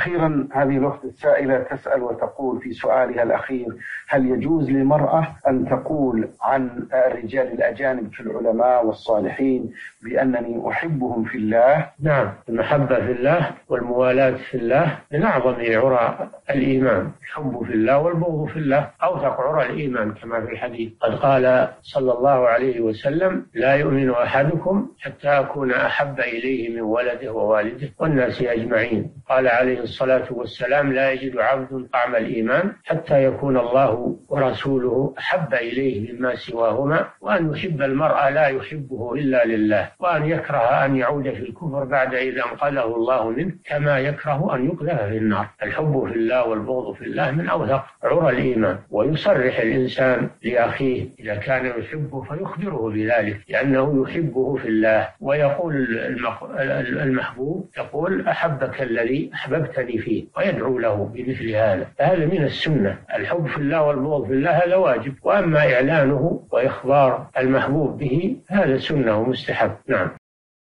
أخيرا هذه الأخت السائلة تسأل وتقول في سؤالها الأخير: هل يجوز للمرأة أن تقول عن الرجال الأجانب في العلماء والصالحين بأنني أحبهم في الله؟ نعم، المحبة في الله والموالاة في الله من أعظم عرى الإيمان، الحب في الله والبغض في الله أوثق عرى الإيمان كما في الحديث. قد قال صلى الله عليه وسلم: لا يؤمن أحدكم حتى أكون أحب إليه من ولده ووالده والناس أجمعين. قال عليه الصلاة والسلام: لا يجد عبد طعم الإيمان حتى يكون الله ورسوله أحب إليه مما سواهما، وأن يحب المرء لا يحبه إلا لله، وأن يكره أن يعود في الكفر بعد إذا أنقذه الله منه، كما يكره أن يقذف في النار. الحب في الله والبغض في الله من أوثق عرى الإيمان. ويصرح الإنسان لأخيه إذا كان يحبه فيخبره بذلك لأنه يحبه في الله، ويقول المحبوب يقول: أحبك الذي أحببتني فيه، ويدعو له بمثل هذا. فهذا من السنة، الحب في الله والبغض في الله هذا واجب، وأما إعلانه وإخبار المحبوب به هذا سنة ومستحب. نعم.